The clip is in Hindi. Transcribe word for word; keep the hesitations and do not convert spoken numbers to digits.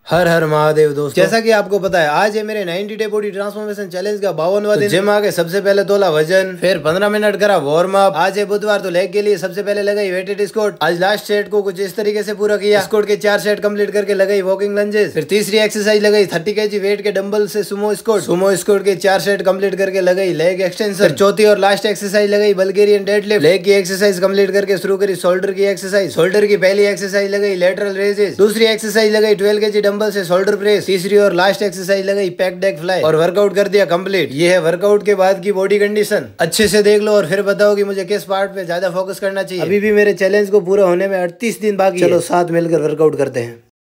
हर हर महादेव दोस्तों, जैसा कि आपको पता है आज है मेरे ninety day body transformation challenge का बावनवा दिन। जिम आके सबसे पहले तोला वजन, फिर पंद्रह मिनट करा वार्म अप। आज है बुधवार तो लेग के लिए सबसे पहले लगाई वेटेड स्क्वाट। आज लास्ट सेट को कुछ इस तरीके से पूरा किया। स्क्वाट के चार सेट कंप्लीट करके लगाई वॉकिंग लंजेस। फिर तीसरी एक्सरसाइज लगाई थर्टी केजी वेट के डंबल से सुमो स्क्वाट। सुमो स्क्वाट के चार सेट कंप्लीट करके लगाई लेग एक्सटेंशन। चौथी और लास्ट एक्सरसाइज लगाई बल्गेरियन डेडलिफ्ट। लेग की एक्सरसाइज कंप्लीट करके शुरू करी शोल्डर की एक्सरसाइज। शोल्डर की पहली एक्सरसाइज लगाई लेटरल रेजेस। दूसरी एक्सरसाइज लगाई ट्वेल्व केजी डंबल से शोल्डर प्रेस। तीसरी और लास्ट एक्सरसाइज लगाई पैक डेक फ्लाई और वर्कआउट कर दिया कंप्लीट। ये है वर्कआउट के बाद की बॉडी कंडीशन। अच्छे से देख लो और फिर बताओ कि मुझे किस पार्ट पे ज्यादा फोकस करना चाहिए। अभी भी मेरे चैलेंज को पूरा होने में अड़तीस दिन बाकी। चलो साथ मिलकर वर्कआउट करते हैं।